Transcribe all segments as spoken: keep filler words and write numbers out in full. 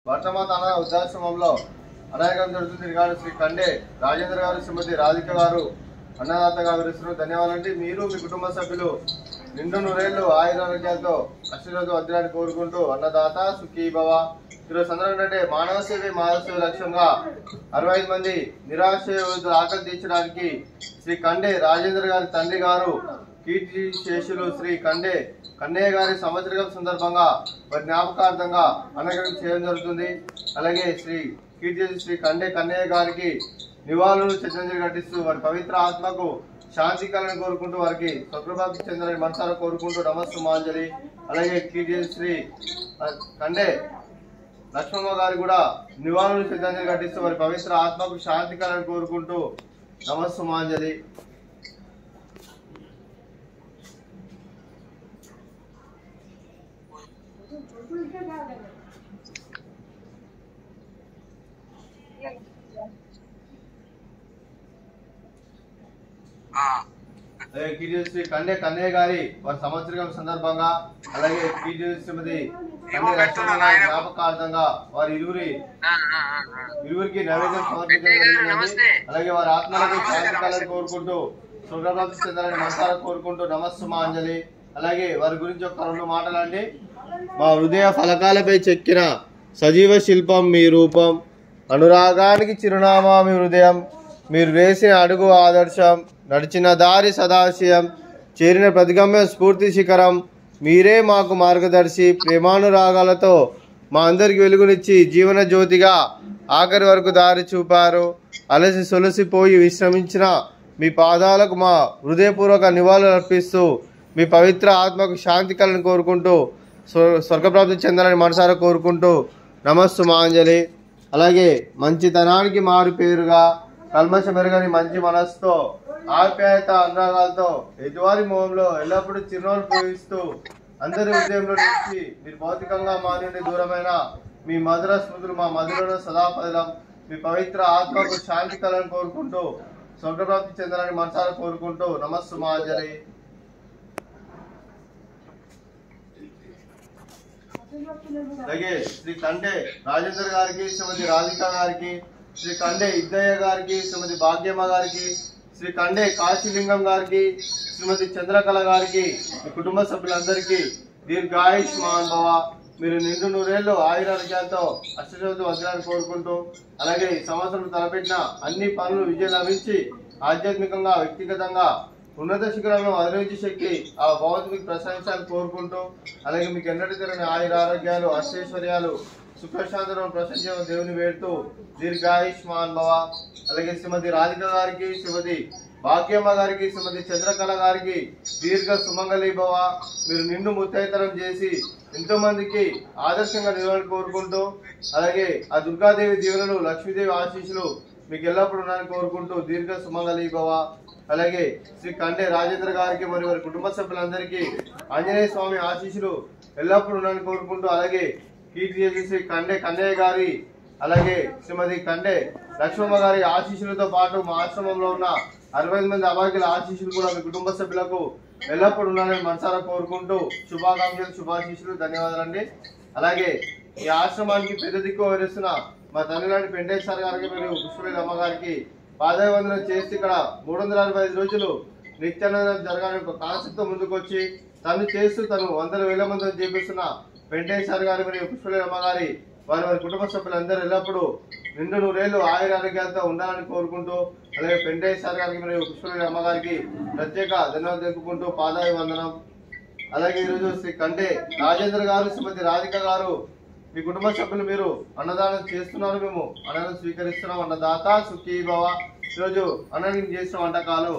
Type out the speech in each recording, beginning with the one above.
వర్తమాత అన్న వృద్ధాశ్రమంలో అనాయకం జరుగుతుంది రిగార్డు శ్రీ కండే రాజేంద్ర గారు, శ్రీమతి రాధిక గారు అన్నదాతగా వివరిస్తున్నారు. ధన్యవాదాలండి. మీరు మీ కుటుంబ సభ్యులు నిండు నూరేళ్లు ఆయురారోగ్యాలతో అశ్వరోజు వద్దని కోరుకుంటూ అన్నదాత సుఖీ భవ. ఈరోజు సందర్భం ఏంటంటే మానవ సేవ మానవ సేవ లక్ష్యంగా అరవై ఐదు మంది నిరాశ్రయులు ఆకలి తీర్చడానికి శ్రీ కండే రాజేంద్ర గారి తండ్రి గారు కీర్తి శేషులు శ్రీ కండే కన్నయ్య గారి సంవత్సరం సందర్భంగా వారి జ్ఞాపకార్థంగా అన్నదానం చేయడం జరుగుతుంది. అలాగే శ్రీ కీర్తి శ్రీ కండే కన్నయ్య గారికి నివాళులు శ్రద్ధాంజలి ఘటిస్తూ వారి పవిత్ర ఆత్మకు శాంతి కలను కోరుకుంటూ వారికి స్వప్రభాతి చెందని మనసారా కోరుకుంటూ నమస్సుమాంజలి. అలాగే కీర్తి శ్రీ కండే లక్ష్మమ్మ గారి కూడా నివాళులు శ్రద్ధాంజలి ఘటిస్తూ వారి పవిత్ర ఆత్మకు శాంతి కలను కోరుకుంటూ నమస్సుమాంజలి. శ్రీ కండే కన్నయ్య గారి వారి సంవత్సరం సందర్భంగా అలాగే శ్రీమతి జ్ఞాపకార్థంగా వారి ఇరువురి ఇరువురికి నైవేద్యం సమర్పించడం. అలాగే వారి ఆత్మలకు శాంతి కలను కోరుకుంటూ స్వర్గప్రాప్తి చెందాలని మనసారా కోరుకుంటూ నమస్సుమాంజలి. అలాగే వారి గురించి ఒక రెండు మాటలండి. మా హృదయ ఫలకాలపై చెక్కిన సజీవ శిల్పం మీ రూపం, అనురాగానికి చిరునామా మీ హృదయం, మీరు వేసిన అడుగు ఆదర్శం, నడిచిన దారి సదాశయం, చేరిన ప్రతిగమ్యం స్ఫూర్తి శిఖరం, మీరే మాకు మార్గదర్శి. ప్రేమానురాగాలతో మా అందరికి వెలుగునిచ్చి జీవన జ్యోతిగా ఆఖరి వరకు దారి చూపారు. అలసి సొలసిపోయి విశ్రమించిన మీ పాదాలకు మా హృదయపూర్వక నివాళులు అర్పిస్తూ మీ పవిత్ర ఆత్మకు శాంతి కలను కోరుకుంటూ స్వర్గప్రాప్తి చెందాలని మనసారా కోరుకుంటూ నమస్సుమాంజలి. అలాగే మంచితనానికి మారు పేరుగా కల్మష మెరుగని మంచి మనస్సుతో ఆప్యాయత అనురాగాలతో ఎదువారి మోహంలో ఎల్లప్పుడూ చిరునవ్వులు పూజిస్తూ అందరి హృదయంలో నుంచి మీరు భౌతికంగా మా నుండి దూరమైన మీ మధుర స్మృతులు మా మధురలో సదాపదలం. మీ పవిత్ర ఆత్మకు శాంతి కలను కోరుకుంటూ స్వర్గప్రాప్తి చెందాలని మనసారా కోరుకుంటూ నమస్సుమాంజలి. అలాగే శ్రీ కండే రాజేంద్ర గారికి, శ్రీమతి రాధిక గారికి, శ్రీ కండే ఇద్దయ్య గారికి, శ్రీమతి భాగ్యమ్మ గారికి, శ్రీ కండే కాశీలింగం గారికి, శ్రీమతి చంద్రకళ గారికి, మీ కుటుంబ సభ్యులందరికీ దీర్ఘాయుష్మాన్ భవ. మీరు నిండు నూరేళ్లు ఆయురారోగ్యాలతో అష్టజోతి వజ్రాన్ని కోరుకుంటూ అలాగే ఈ సంవత్సరం తలపెట్టిన అన్ని పనులు విజయం లభించి ఆధ్యాత్మికంగా వ్యక్తిగతంగా ఉన్నత శిఖరాలను అధిరోహించే శక్తి ఆ భగవంతునికి ప్రశంసాలు కోరుకుంటూ అలాగే మీకు ఎన్నటి తిరగని ఆయుర ఆరోగ్యాలు అష్టైశ్వర్యాలు సుఖశాంతులను ప్రశంస దేవుని వేడుతూ దీర్ఘాయుష్మాన్ భవ. అలాగే శ్రీమతి రాధిక గారికి, శ్రీమతి భాగ్యమ్మ గారికి, శ్రీమతి చంద్రకళ గారికి దీర్ఘ సుమంగళి భవ. మీరు నిండు ముత్తైతరం చేసి ఎంతో మందికి ఆదర్శంగా నిలవాలని కోరుకుంటూ అలాగే ఆ దుర్గాదేవి దీవెనలు లక్ష్మీదేవి ఆశీస్సులు మీకు ఎల్లప్పుడూ ఉన్నాయని కోరుకుంటూ దీర్ఘ సుమంగళి భవ. అలాగే శ్రీ కండే రాజేంద్ర గారికి మరియు వారి కుటుంబ సభ్యులందరికీ ఆంజనేయ స్వామి ఆశీస్సులు ఎల్లప్పుడూ ఉన్నాయని కోరుకుంటూ అలాగే కీర్తి చేసి శ్రీ కండే కన్నయ్య గారి అలాగే శ్రీమతి కండే లక్ష్మమ్మ గారి ఆశీస్సులతో పాటు మా ఆశ్రమంలో ఉన్న అరవై ఐదు మంది అభాగ్యుల ఆశీస్సులు కూడా మీ కుటుంబ సభ్యులకు ఎల్లప్పుడూ ఉన్నారని మనసారా కోరుకుంటూ శుభాకాంక్షలు శుభాశీస్సులు ధన్యవాదాలండి. అలాగే ఈ ఆశ్రమానికి పెద్ద దిక్కు వహిస్తున్న మా తల్లిలాంటి పెంటేశ్వర గారికి మరియు పుష్పవేలి అమ్మ గారికి పాదవందనం చేసి ఇక్కడ మూడు వందల అరవై ఐదు రోజులు నిత్యానందం జరగాలని ఒక కాన్సెప్ట్ తో ముందుకు వచ్చి తను చేస్తూ తను వందల వేల మంది చేపిస్తున్న వెంకటేశ్వర గారి మరియు పుష్పవేలి అమ్మ గారి వారి వారి కుటుంబ సభ్యులందరూ ఎల్లప్పుడూ నిండు నూరేళ్లు ఆయుర ఆరోగ్యాలతో ఉండాలని కోరుకుంటూ అలాగే వెంకటేశ్వర గారికి మరియు పుష్పవేలి అమ్మ గారికి ప్రత్యేక ధన్యవాదాలు తెలుపుకుంటూ పాదాయ వందనం. అలాగే ఈరోజు శ్రీ కండే రాజేంద్ర గారు, శ్రీమతి రాధిక గారు మీ కుటుంబ సభ్యులు మీరు అన్నదానం చేస్తున్నారు, మేము అన్నదానం స్వీకరిస్తున్నాం. అన్నదాత సుఖీ భవ. ఈరోజు అన్నదానం చేసిన వంటకాలు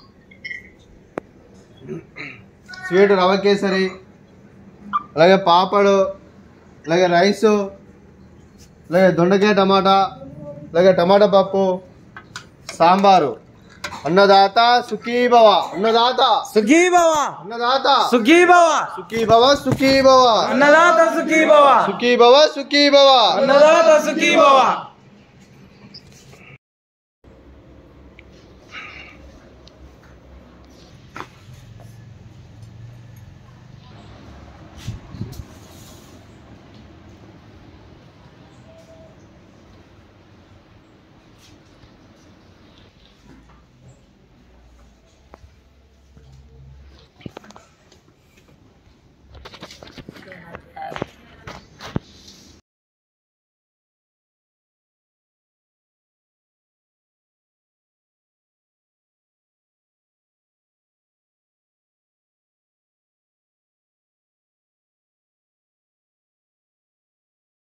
స్వీట్ రవ కేసరి, అలాగే పాపడు, అలాగే రైసు, అలాగే దొండకాయ టమాటా, అలాగే టమాటా పప్పు, సాంబారు. అన్నదాత సుఖీ భవ. అన్నదాత సుఖీ భవ. అన్నదాత సుఖీ భవ. సుఖీ భవ సుఖీ భవ. అన్నదాత సుఖీ భవ. సుఖీ భవ సుఖీ భవ. అన్నదాత సుఖీ భవ.